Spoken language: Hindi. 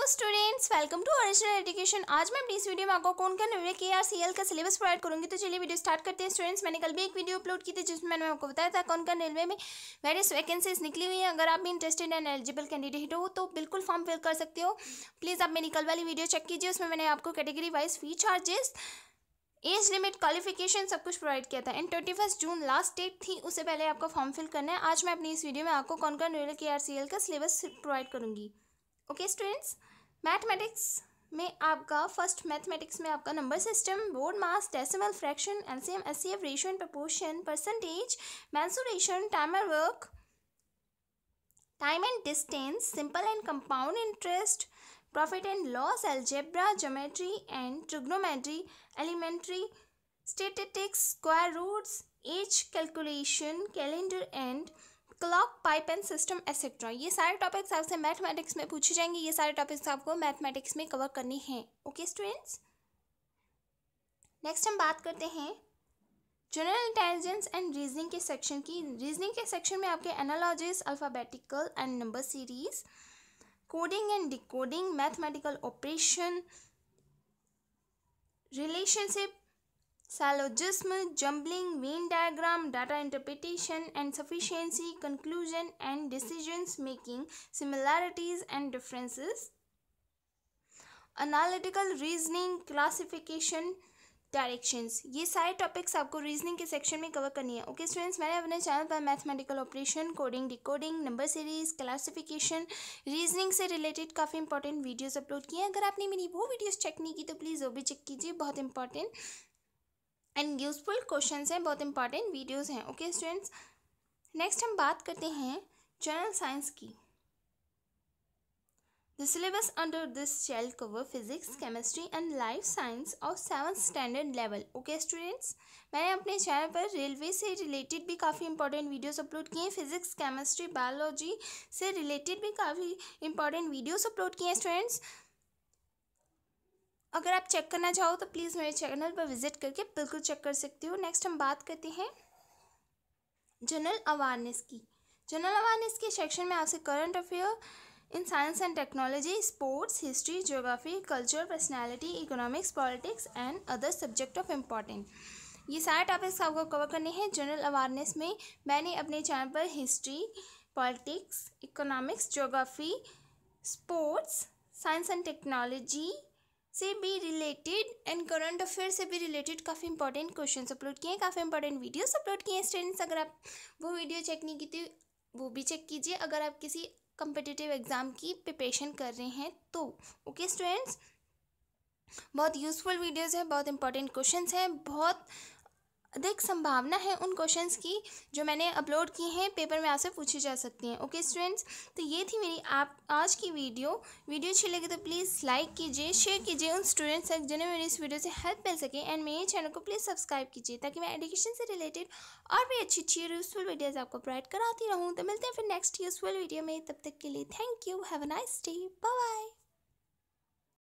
Students, welcome to original education. आज मैं अपनी इस वीडियो में आपको कौन का KRCL का सिलेबस प्रोवाइड करूंगी। तो चलिए वीडियो स्टार्ट करते हैं। स्टूडेंट्स, मैंने कल भी एक वीडियो अपलोड की थी जिसमें मैंने आपको बताया था कौन रेलवे में वेरियस वैकेंसीज निकली हुई हैं। अगर आप भी इंटरेस्टेड एंड एलिजिबल कैंडिडेट हो तो बिल्कुल फॉर्म फिल कर सकते हो। प्लीज़ आप मेरी कल वाली वीडियो चेक कीजिए, उसमें मैंने आपको category wise fee charges, age limit, qualification सब कुछ प्रोवाइड किया था। एंड 21 जून लास्ट डेट थी, उससे पहले आपका फॉर्म फिल करना है। आज मैं अपनी इस वीडियो में आपको कौन रेलवे KRCL का सिलेबस प्रोवाइड करूंगी। ओके स्टूडेंट्स, मैथमेटिक्स में आपका फर्स्ट मैथमेटिक्स में आपका number system, BODMAS, decimal, fraction, LCM, HCF, ratio and proportion, percentage, mensuration, timer work, time and distance, simple and compound interest, profit and loss, algebra, geometry and trigonometry, elementary, statistics, square roots, age calculation, calendar and clock, pipe and cistern etcetera. ये सारे टॉपिक्स आपसे मैथमेटिक्स में पूछे जाएंगे। ये सारे टॉपिक्स आपको मैथमेटिक्स में कवर करने हैं। ओके स्टूडेंट्स, नेक्स्ट हम बात करते हैं जनरल इंटेलिजेंस एंड रीजनिंग के सेक्शन की। रीजनिंग के सेक्शन में आपके analogies, alphabetical and number series, coding and decoding, mathematical operation, relationship, syllogism, jumbling, Venn diagram, data interpretation and sufficiency, conclusion and decisions making, similarities and differences, analytical reasoning, classification, directions. ये सारे टॉपिक्स आपको रीजनिंग के सेक्शन में कवर करनी है। ओके स्टूडेंट्स, मैंने अपने चैनल पर mathematical operation, coding, decoding, number series, classification, reasoning से रिलेटेड काफ़ी इंपॉर्टेंट वीडियोस अपलोड किए हैं। अगर आपने मेरी वो वीडियोस चेक नहीं की तो प्लीज़ वो भी चेक कीजिए। बहुत इंपॉर्टेंट एंड यूजफुल क्वेश्चंस हैं, बहुत इंपॉर्टेंट वीडियोस हैं। ओके स्टूडेंट्स, नेक्स्ट हम बात करते हैं जनरल साइंस की। The syllabus under this shall cover physics, chemistry and life science of 7th standard level. Okay students, मैंने अपने चैनल पर रेलवे से रिलेटेड भी काफ़ी इंपॉर्टेंट वीडियोस अपलोड किए हैं। फिजिक्स, केमिस्ट्री, बायोलॉजी से रिलेटेड भी काफ़ी इंपॉर्टेंट वीडियोस अपलोड किए हैं। स्टूडेंट्स, अगर आप चेक करना चाहो तो प्लीज़ मेरे चैनल पर विजिट करके बिल्कुल चेक कर सकते हो। नेक्स्ट हम बात करते हैं जनरल अवेयरनेस की। जनरल अवेयरनेस के सेक्शन में आपसे current affair in science and technology, sports, history, geography, culture, personality, economics, politics and other subject of important, ये सारे टॉपिक्स आपको कवर करने हैं। जनरल अवेयरनेस में मैंने अपने चैनल पर history, politics, economics, geography, sports, science and technology से भी रिलेटेड एंड करंट अफेयर से भी रिलेटेड काफ़ी इंपॉर्टेंट क्वेश्चन अपलोड किए हैं, काफ़ी इंपॉर्टेंट वीडियोस अपलोड किए हैं। स्टूडेंट्स, अगर आप वो वीडियो चेक नहीं की थी वो भी चेक कीजिए अगर आप किसी कम्पिटिटिव एग्ज़ाम की प्रिपरेशन कर रहे हैं तो। ओके स्टूडेंट्स, बहुत यूज़फुल वीडियोज़ हैं, बहुत इंपॉर्टेंट क्वेश्चंस हैं, बहुत अधिक संभावना है उन क्वेश्चंस की जो मैंने अपलोड किए हैं पेपर में आपसे पूछी जा सकती हैं। ओके स्टूडेंट्स, तो ये थी मेरी आप आज की वीडियो अच्छी लगी तो प्लीज़ लाइक कीजिए, शेयर कीजिए उन स्टूडेंट्स तक जिन्हें मेरी इस वीडियो से हेल्प मिल सके। एंड मेरे चैनल को प्लीज़ सब्सक्राइब कीजिए ताकि मैं एजुकेशन से रिलेटेड और भी अच्छी यूज़फुल वीडियोज़ आपको प्रोवाइड कराती रहूँ। तो मिलते हैं फिर नेक्स्ट यूज़फुल वीडियो में, तब तक के लिए thank you, have a nice day, bye bye.